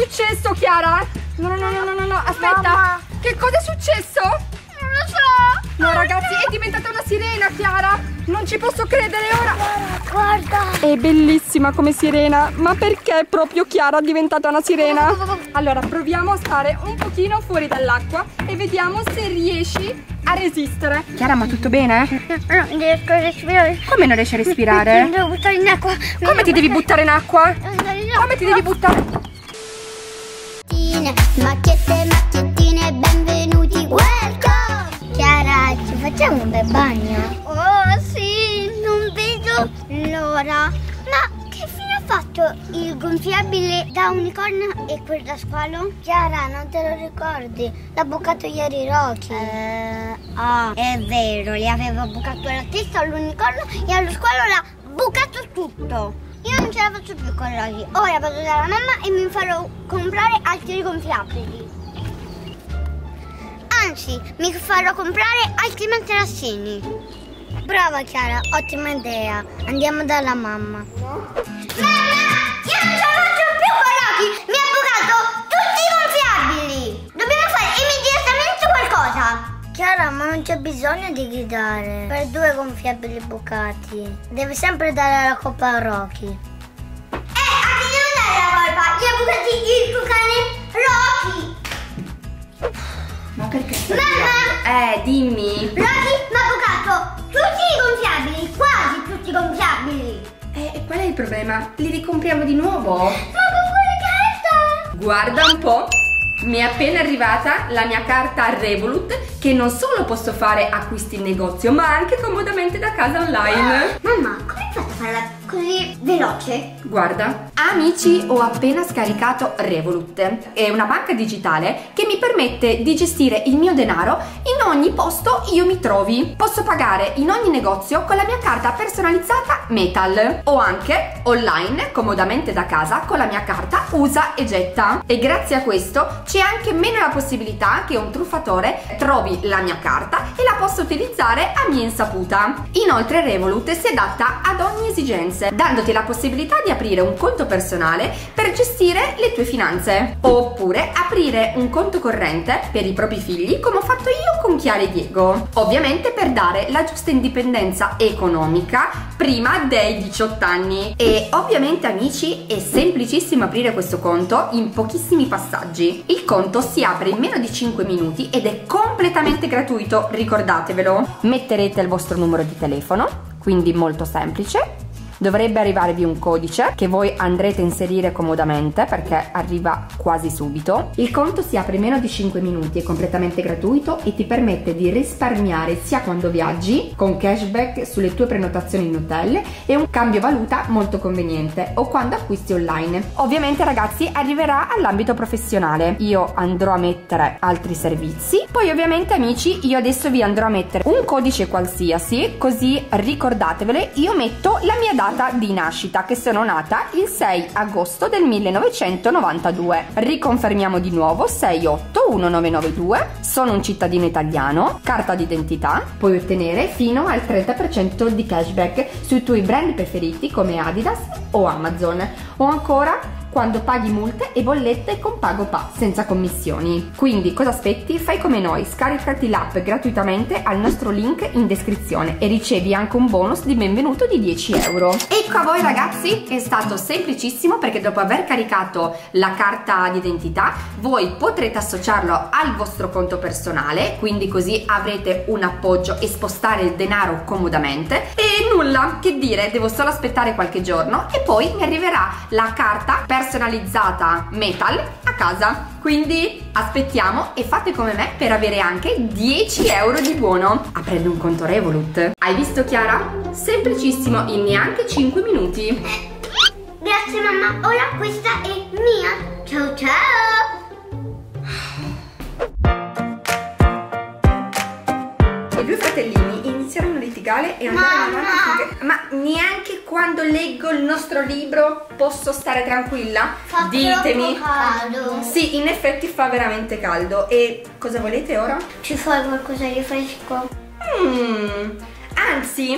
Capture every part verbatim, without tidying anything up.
successo, Chiara? No, no, no, no, no, no, aspetta. Mamma. Che cosa è successo? Non lo so. No, ragazzi, è diventata una sirena, Chiara. Non ci posso credere ora. Guarda. È bellissima come sirena. Ma perché proprio Chiara è diventata una sirena? Allora, proviamo a stare un pochino fuori dall'acqua e vediamo se riesci a resistere. Chiara, ma tutto bene? No, non riesco a respirare. Come non riesci a respirare? Mi devo buttare in acqua. Mi Come ti devi devo buttare in acqua? buttare in Come ti devi buttare? Macchiette, macchiettine, benvenuti, welcome! Chiara, ci facciamo un bel bagno? Oh sì, non vedo l'ora. Ma che fine ha fatto il gonfiabile da unicorno e quel da squalo? Chiara, non te lo ricordi? L'ha bucato ieri Rocky. Eh, ah, è vero, gli aveva bucato la testa all'unicorno e allo squalo l'ha bucato tutto. Io non ce la faccio più con Rocky. Ora vado dalla mamma e mi farò comprare altri gonfiabili. Anzi, mi farò comprare altri materassini. Brava Chiara, ottima idea. Andiamo dalla mamma. Mamma, io non ce la faccio più con Rocky. Mi ha bucato tutti i gonfiabili. Dobbiamo fare immediatamente qualcosa. Chiara, ma non c'è bisogno di gridare per due gonfiabili bucati. Devi sempre dare la colpa a Rocky. Eh, a chi devo dare la colpa? Gli ha bucati il tuo cane Rocky. Ma perché? Mamma! Eh, dimmi. Rocky mi ha bucato tutti i gonfiabili, quasi tutti i gonfiabili. Eh, e qual è il problema? Li ricompriamo di nuovo? Ma con quale carta? Guarda un po'. Mi è appena arrivata la mia carta Revolut, che non solo posso fare acquisti in negozio, ma anche comodamente da casa online. Mamma, come hai fatto a farla così veloce? Guarda, amici, ho appena scaricato Revolut. È una banca digitale che mi permette di gestire il mio denaro in ogni posto io mi trovi. Posso pagare in ogni negozio con la mia carta personalizzata Metal, o anche online, comodamente da casa, con la mia carta usa e getta. E grazie a questo c'è anche meno la possibilità che un truffatore trovi la mia carta e la possa utilizzare a mia insaputa. Inoltre Revolut si adatta ad ogni esigenza, dandoti la possibilità di aprire un conto personale per gestire le tue finanze, oppure aprire un conto corrente per i propri figli, come ho fatto io con Chiara e Diego, ovviamente per dare la giusta indipendenza economica prima dei diciotto anni. E ovviamente, amici, è semplicissimo aprire questo conto in pochissimi passaggi. Il conto si apre in meno di cinque minuti ed è completamente gratuito, ricordatevelo. Metterete il vostro numero di telefono, quindi molto semplice. Dovrebbe arrivarvi un codice che voi andrete a inserire comodamente perché arriva quasi subito. Il conto si apre in meno di cinque minuti, è completamente gratuito e ti permette di risparmiare sia quando viaggi, con cashback sulle tue prenotazioni in hotel e un cambio valuta molto conveniente, o quando acquisti online. Ovviamente, ragazzi, arriverà all'ambito professionale. Io andrò a mettere altri servizi. Poi ovviamente, amici, io adesso vi andrò a mettere un codice qualsiasi, così ricordatevele. Io metto la mia data di nascita, che sono nata il sei agosto del millenovecentonovantadue. Riconfermiamo di nuovo: sei otto uno nove nove due. Sono un cittadino italiano. Carta d'identità. Puoi ottenere fino al trenta per cento di cashback sui tuoi brand preferiti come Adidas o Amazon, o ancora quando paghi multe e bollette con PagoPA senza commissioni. Quindi cosa aspetti? Fai come noi, scaricati l'app gratuitamente al nostro link in descrizione e ricevi anche un bonus di benvenuto di dieci euro. Ecco a voi, ragazzi, è stato semplicissimo, perché dopo aver caricato la carta d'identità voi potrete associarlo al vostro conto personale, quindi così avrete un appoggio e spostare il denaro comodamente. E nulla, che dire, devo solo aspettare qualche giorno e poi mi arriverà la carta per personalizzata Metal a casa. Quindi aspettiamo e fate come me per avere anche dieci euro di buono aprendo un conto Revolut. Hai visto, Chiara? Semplicissimo, in neanche cinque minuti. Grazie mamma, ora questa è mia. Ciao ciao. I due fratellini iniziarono a litigare e andarono avanti finché... Ma neanche quando leggo il nostro libro posso stare tranquilla? Fa Ditemi. troppo caldo. Sì, in effetti fa veramente caldo. E cosa volete ora? Ci fai qualcosa di fresco? Mm, anzi,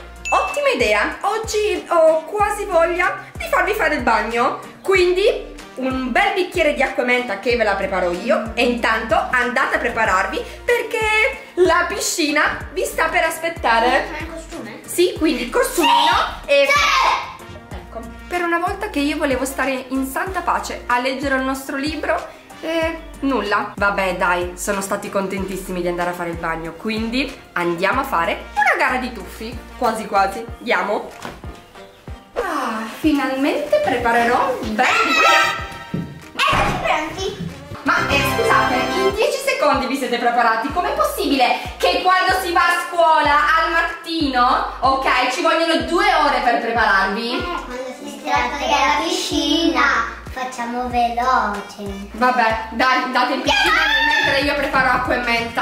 ottima idea. Oggi ho quasi voglia di farvi fare il bagno. Quindi un bel bicchiere di acqua menta che ve la preparo io, e intanto andate a prepararvi perché la piscina vi sta per aspettare. C'è il costume? Sì, quindi costumino e... Ecco, per una volta che io volevo stare in santa pace a leggere il nostro libro, e nulla. Vabbè dai, sono stati contentissimi di andare a fare il bagno, quindi andiamo a fare una gara di tuffi. Quasi quasi, andiamo. Ah, finalmente preparerò un bel bicchiere. Eccoci pronti. Ma eh, scusate, in dieci secondi vi siete preparati? Com'è possibile che quando si va a scuola al mattino, ok, ci vogliono due ore per prepararvi? Eh, quando si tratta della piscina facciamo veloce. Vabbè, dai, date il piscina mentre io preparo acqua e menta.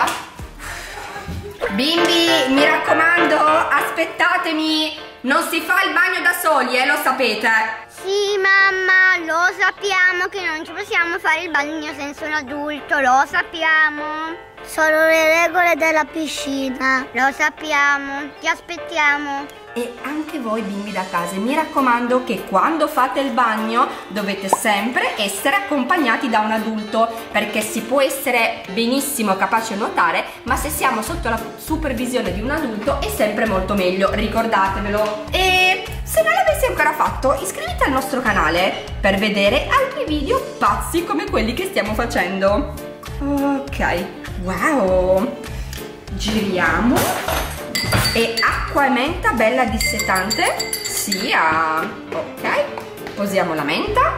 Bimbi, mi raccomando, aspettatemi. Non si fa il bagno da soli, eh, lo sapete. Sì, mamma, lo sappiamo che non ci possiamo fare il bagno senza un adulto, lo sappiamo. Solo le regole della piscina, lo sappiamo, ti aspettiamo. E anche voi bimbi da casa, mi raccomando che quando fate il bagno dovete sempre essere accompagnati da un adulto, perché si può essere benissimo capaci a nuotare, ma se siamo sotto la supervisione di un adulto è sempre molto meglio, ricordatevelo. E se non l'avessi ancora fatto, iscriviti al nostro canale per vedere altri video pazzi come quelli che stiamo facendo. Ok, wow, giriamo. E acqua e menta bella dissetante, sia. Ok, posiamo la menta.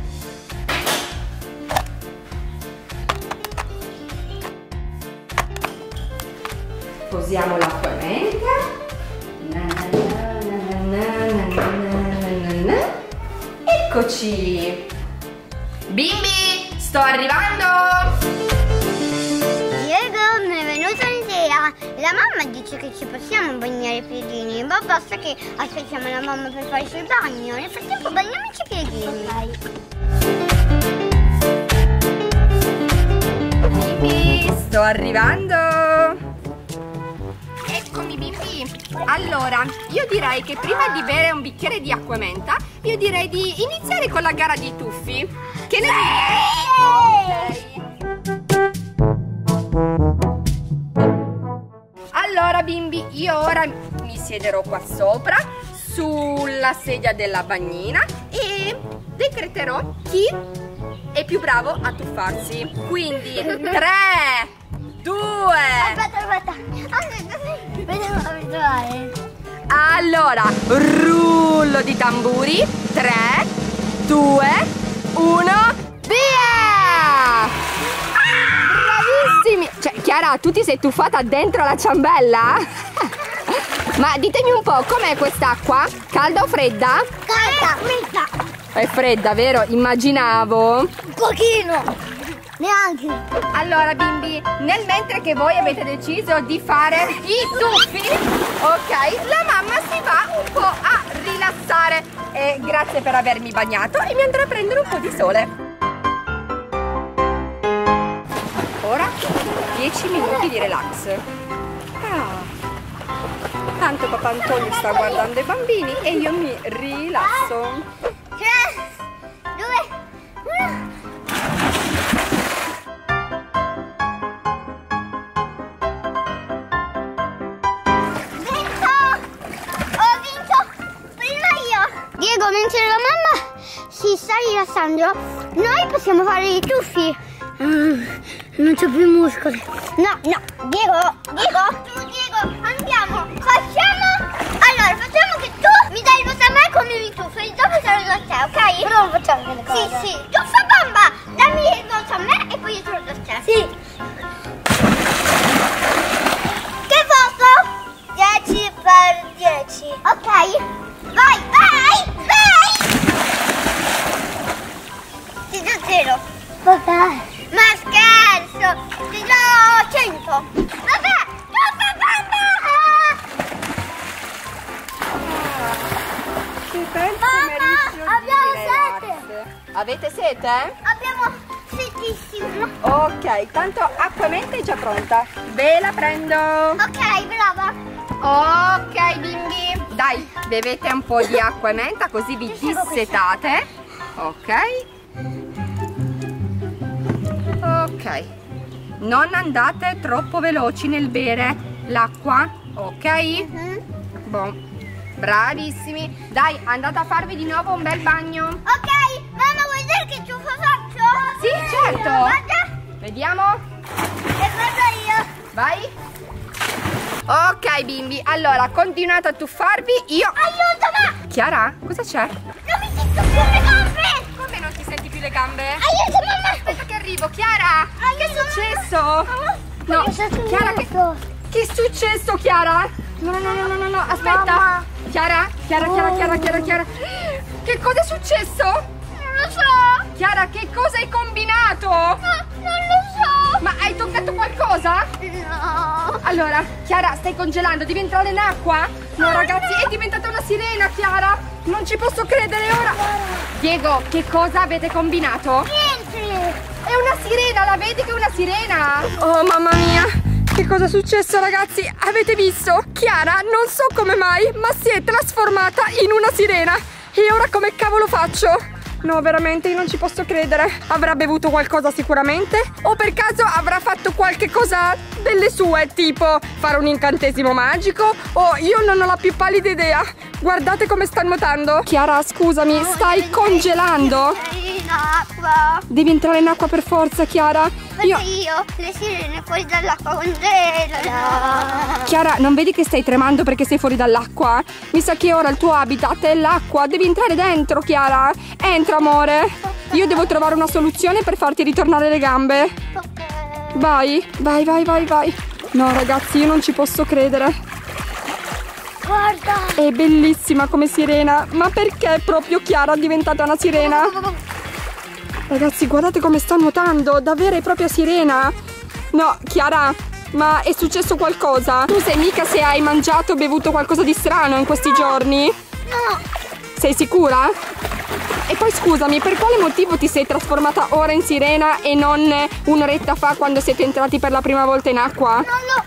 Posiamo l'acqua e menta. Na, na, na, na, na, na. Eccoci. Bimbi, sto arrivando. Diego, mi è venuta un'idea. La mamma dice che ci possiamo bagnare i piedini, ma basta che aspettiamo la mamma per farci il bagno. Nel frattempo bagniamoci i piedini. Bimbi, sto arrivando. Eccomi bimbi. Allora, io direi che prima di bere un bicchiere di acqua e menta, io direi di iniziare con la gara di tuffi. Che ne dite? Allora bimbi, io ora mi siederò qua sopra sulla sedia della bagnina e decreterò chi è più bravo a tuffarsi. Quindi tre, due. Aspetta, aspetta. Aspetta, vediamo come trovare. Allora, rullo di tamburi. tre, due, uno, via! Bravissimi! Cioè, Chiara, tu ti sei tuffata dentro la ciambella? Ma ditemi un po', com'è quest'acqua? Calda o fredda? Calda. Fredda. È fredda, vero? Immaginavo. Un pochino. Neanche. Allora bimbi, nel mentre che voi avete deciso di fare i tuffi, ok, la mamma si va un po' a rilassare. E grazie per avermi bagnato e mi andrò a prendere un po' di sole. Ora dieci minuti di relax. Ah. Tanto papà Antonio sta guardando i bambini e io mi rilasso. tre, due, uno. Diego, mentre la mamma si sta rilassando, noi possiamo fare i tuffi. Mm, non c'ho più muscoli. No, no, Diego, Diego, tu Diego, andiamo. Facciamo. Allora, facciamo che tu mi dai il voto a me come mi tuffi e dopo te lo do a te, ok? Però non facciamo delle cose. Sì, sì. Tuffa bomba, dammi il voto a me e poi io te lo do a te. Sì. Che voto? dieci per dieci. Ok. Vai, vai, vai! Ti do zero. Vabbè. Ma scherzo! Ti do cento. Vabbè, tuffa bomba! Che bel Mamma, abbiamo sete. Avete sete? Abbiamo setissimo. Ok, tanto acqua e menta è già pronta. Ve la prendo. Ok, brava. Ok bimbi, dai, bevete un po' di acqua e menta così vi dissetate. Ok. Ok, non andate troppo veloci nel bere l'acqua, ok? Mhm. Buon. Bravissimi. Dai, andate a farvi di nuovo un bel bagno. Ok, mamma, vuoi vedere che ciuffo faccio? Sì, certo. Guarda. Vediamo. E vado io. Vai. Ok, bimbi, allora continuate a tuffarvi. Io... Aiutami! Chiara, cosa c'è? Non mi sento più le gambe! Come non ti senti più le gambe? Aiuto, mamma! Aspetta che arrivo, Chiara! Che è successo? No, Aiuto, Chiara, che... che è successo, Chiara? No, no, no, no, no, no, aspetta. Mamma. Chiara, Chiara, Chiara, Chiara, Chiara, Chiara. Che cosa è successo? Non lo so! Chiara, che cosa hai combinato? No, non lo so! Ma hai toccato qualcosa? No! Allora, Chiara, stai congelando, devi entrare in acqua? No, Oh, ragazzi, no. è diventata una sirena, Chiara! Non ci posso credere ora! Diego, che cosa avete combinato? Niente! È una sirena, la vedi che è una sirena? Oh, mamma mia! Che cosa è successo, ragazzi? Avete visto? Chiara, non so come mai, ma si è trasformata in una sirena! E ora come cavolo faccio? No, veramente, io non ci posso credere. Avrà bevuto qualcosa sicuramente? O per caso avrà fatto qualche cosa delle sue, tipo fare un incantesimo magico? O io non ho la più pallida idea. Guardate come sta nuotando. Chiara, scusami, stai congelando? Sei in acqua! Devi entrare in acqua per forza, Chiara. Perché Io... io le sirene fuori dall'acqua congelano! Chiara, non vedi che stai tremando perché sei fuori dall'acqua? Mi sa che ora il tuo habitat è l'acqua. Devi entrare dentro, Chiara. Entra, amore. Io devo trovare una soluzione per farti ritornare le gambe. Ok. Vai, vai, vai, vai, vai. No, ragazzi, io non ci posso credere. Guarda! È bellissima come sirena. Ma perché proprio Chiara è diventata una sirena? Ragazzi, guardate come sta nuotando. Davvero è proprio sirena. No, Chiara, ma è successo qualcosa? Tu sei mica se hai mangiato o bevuto qualcosa di strano in questi giorni? No! Sei sicura? E poi scusami, per quale motivo ti sei trasformata ora in sirena e non un'oretta fa quando siete entrati per la prima volta in acqua? Non lo...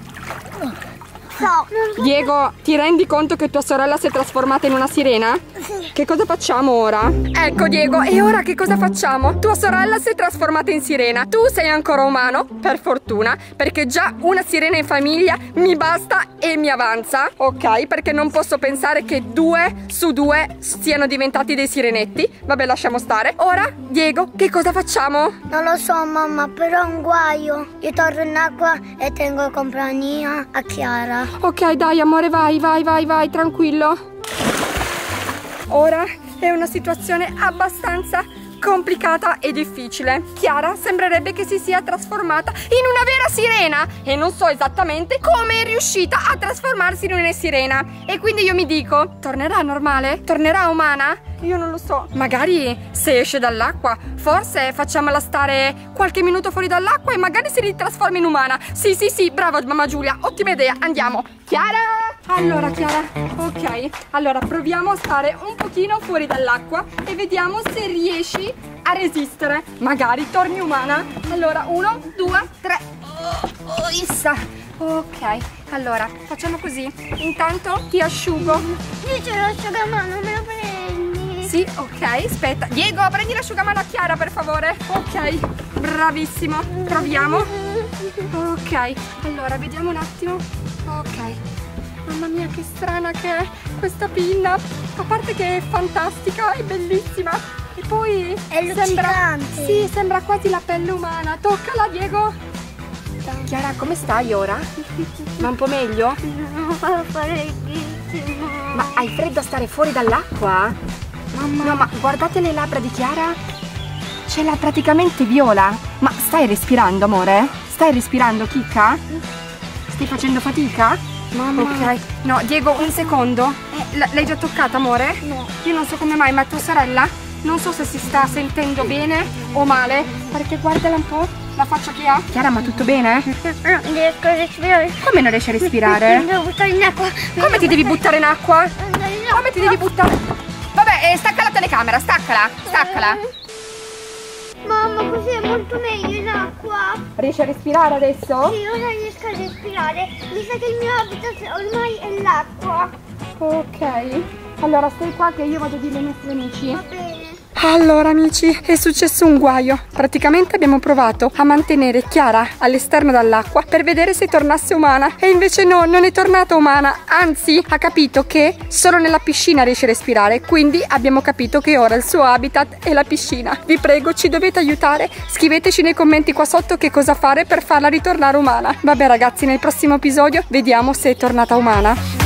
So, non so. Diego, ti rendi conto che tua sorella si è trasformata in una sirena? Sì. Che cosa facciamo ora? Ecco, Diego, e ora che cosa facciamo? Tua sorella si è trasformata in sirena. Tu sei ancora umano, per fortuna, perché già una sirena in famiglia mi basta e mi avanza, ok? Perché non posso pensare che due su due siano diventati dei sirenetti. Vabbè, lasciamo stare. Ora, Diego, che cosa facciamo? Non lo so, mamma, però è un guaio. Io torno in acqua e tengo compagnia a Chiara. Ok, dai, amore, vai, vai, vai, vai, tranquillo. Ora è una situazione abbastanza complicata e difficile. Chiara sembrerebbe che si sia trasformata in una vera sirena e non so esattamente come è riuscita a trasformarsi in una sirena. E quindi io mi dico, tornerà normale? Tornerà umana? Io non lo so. Magari se esce dall'acqua, forse facciamola stare qualche minuto fuori dall'acqua e magari si ritrasforma in umana. Sì, sì, sì, brava mamma Giulia, ottima idea, andiamo. Chiara! Allora, Chiara, ok, allora proviamo a stare un pochino fuori dall'acqua e vediamo se riesci a resistere. Magari torni umana. Allora, uno, due, tre. Oh, oh, issa. Ok, allora, facciamo così. Intanto ti asciugo. Io ce l'asciugamano, me lo prendi? Sì, ok, aspetta. Diego, prendi l'asciugamano a Chiara, per favore. Ok, bravissimo. Proviamo. Ok, allora, vediamo un attimo. Ok. Mamma mia, che strana che è questa pinna. A parte che è fantastica, è bellissima. E poi È sembra, luccidante. sì, sembra quasi la pelle umana. Toccala, Diego. Chiara, come stai ora? Va un po' meglio? No, fa freddissimo. Ma hai freddo a stare fuori dall'acqua? Mamma. No, ma guardate le labbra di Chiara. Ce l'ha praticamente viola. Ma stai respirando, amore? Stai respirando, chicca? Stai facendo fatica? Mamma. Ok. No, Diego, un secondo. L- l'hai già toccata, amore? No. Io non so come mai, ma tua sorella non so se si sta sentendo bene o male. Perché guardala un po' la faccia che ha. Chiara, ma tutto bene? Non riesco a respirare. Come non riesci a respirare? Mi devo buttare in acqua. Come ti devi buttare in acqua? Andare in acqua. Come ti devi buttare? Vabbè, eh, stacca la telecamera, staccala, staccala. Mamma, così è molto meglio in acqua. Riesci a respirare adesso? Sì, ora riesco a respirare. Mi sa che il mio habitat ormai è l'acqua. Ok. Allora, stai qua che io vado a dire ai nostri amici. Va bene. Allora amici, è successo un guaio. Praticamente abbiamo provato a mantenere Chiara all'esterno dall'acqua per vedere se tornasse umana, e invece no, non è tornata umana, anzi ha capito che solo nella piscina riesce a respirare, quindi abbiamo capito che ora il suo habitat è la piscina. Vi prego, ci dovete aiutare, scriveteci nei commenti qua sotto che cosa fare per farla ritornare umana. Vabbè ragazzi, nel prossimo episodio vediamo se è tornata umana.